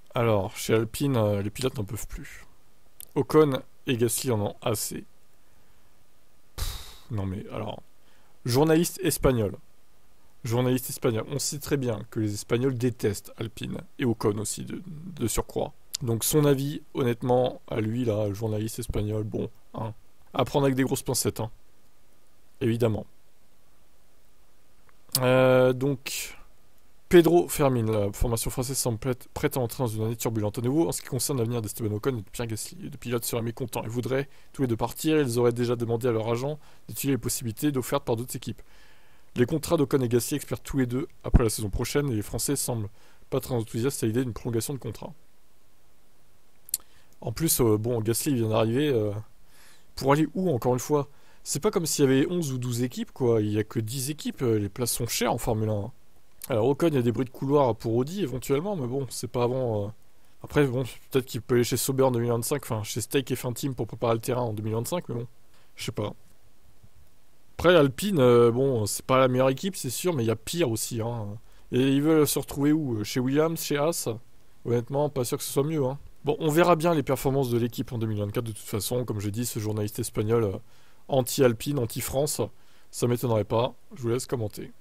Alors, chez Alpine, les pilotes n'en peuvent plus. Ocon et Gasly en ont assez. Non mais, alors... Journaliste espagnol. Journaliste espagnol. On sait très bien que les Espagnols détestent Alpine. Et Ocon aussi, de surcroît. Donc son avis, honnêtement, à lui, là, journaliste espagnol, bon, hein. À prendre avec des grosses pincettes, hein. Évidemment. Donc... Pedro Fermin, la formation française semble prête à entrer dans une année turbulente. À nouveau, en ce qui concerne l'avenir d'Esteban Ocon et de Pierre Gasly, les deux pilotes seraient mécontents. Ils voudraient tous les deux partir. Ils auraient déjà demandé à leur agent d'étudier les possibilités offertes par d'autres équipes. Les contrats d'Ocon et Gasly expirent tous les deux après la saison prochaine et les Français semblent pas très enthousiastes à l'idée d'une prolongation de contrat. En plus, bon, Gasly vient d'arriver. Pour aller où, encore une fois? C'est pas comme s'il y avait 11 ou 12 équipes, quoi. Il y a que 10 équipes. Les places sont chères en Formule 1. Alors Ocon, il y a des bruits de couloir pour Audi éventuellement, mais bon, c'est pas avant. Après, bon, peut-être qu'il peut aller chez Sauber en 2025, enfin chez Stake F1 Team pour préparer le terrain en 2025, mais bon, je sais pas. Après, Alpine, bon, c'est pas la meilleure équipe, c'est sûr, mais il y a pire aussi, hein. Et ils veulent se retrouver où? Chez Williams, chez Haas? Honnêtement, pas sûr que ce soit mieux, hein. Bon, on verra bien les performances de l'équipe en 2024 de toute façon. Comme je dis, ce journaliste espagnol anti-Alpine, anti-France, ça m'étonnerait pas. Je vous laisse commenter.